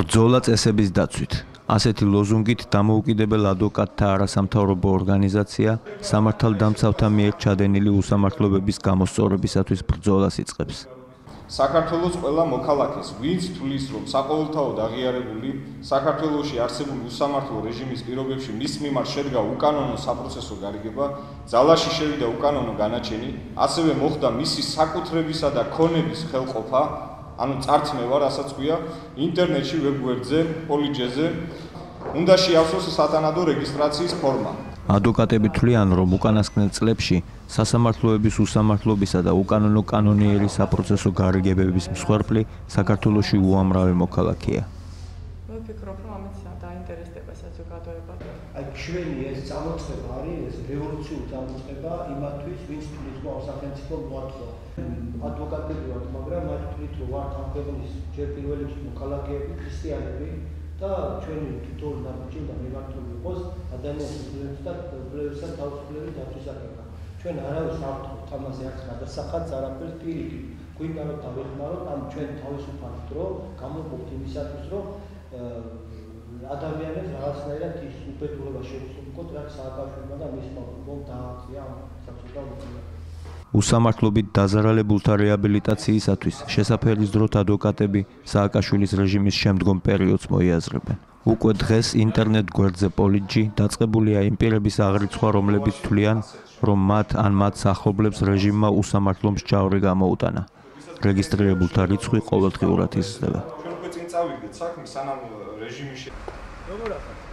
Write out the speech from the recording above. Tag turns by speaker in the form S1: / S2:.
S1: ბრძოლა წესების დაცვით. ასეთი ლოზუნგით დამოუკიდებელ ადვოკატთა არასამთავრობო ორგანიზაცია სამართალდამცავთა მიერ ჩადენილი უსამართლობების გამოსწორებისათვის ბრძოლას იწყებს.
S2: საქართველოს ყველა მოქალაქეს, ვინც თვლის, რომ საყოველთაოდ აღიარებული საქართველოში არსებული უსამართლო რეჟიმის პირობებში მის მიმართ შედგა უკანონო საპროცესო გარიგება, ძალაში შევიდა უკანონო განაჩენი, ასევე მოხდა მისი საკუთრებისა და ქონების ხელყოფა, ანუ წართმევა, რასაც ქვია, ინტერნეტში, ვებგვერდზე, პოლიჯეზე, უნდა შეავსოს სათანადო რეგისტრაციის ფორმა.
S1: ადვოკატები თვლიან, რომ უკანასკნელ წლებში სასამართლოების უსამართლობისა და უკანონო კანონიერი საპროცესო გარიგებების მსხვერპლი საქართველოში უამრავი მოქალაქეა.
S3: ვფიქრობ, რომ ამით დაინტერესდება საზოგადოება.
S4: ჩვენი ეს წამოწყება არის ეს რევოლუციური წამოწყება იმათთვის, ვინც თulis სახელმწიფო მოაწვა. ადვოკატები ვართ, მაგრამ მათ თulit რომ ვართ ამ ქვეყნის ჯერ პირველ რიგში მოქალაქეები, ქრისტიანები და ჩვენი თითოეული ნაბიჯი უნდა მივართული იყოს ადამიანის და უფლებებისა თავისუფლების დაცვისაკენ. ჩვენ არავის არ ვთქვით ამაზე არც გადასახადს, არაფერს პირიქით. გვინდა რომ დავეხმაროთ ამ ჩვენ თავისუფალ დრო გამოყოფთ იმისათვის, რომ ადამიანებს რაღაცნაირად ის უბედურება შევსრულოთ, რაც სააკაშვილმა და მისმა გუნდმა დააღწია ამ საბჭოთა
S1: უსამართლობით დაზარალებულთა რეაბილიტაციისათვის შესაფერის დროით ადვოკატები სააკაშვილის რეჟიმის შემდგომ პერიოდს მოიაზრებენ. უკვე დღეს ინტერნეტ გვერდზე პოლიჯი დაწყებულია იმ პირების აღრიცხვა, რომლებიც თვლიან, რომ მათ სახლობლებს რეჟიმმა უსამართლო მსჯავრი გამოუტანა. რეგისტრირებულთა რიცხვი ყოველდღიურად იზრდება.
S2: ჩვენ უკვე წინ წავიდეთ საქმე, სანამ რეჟიმი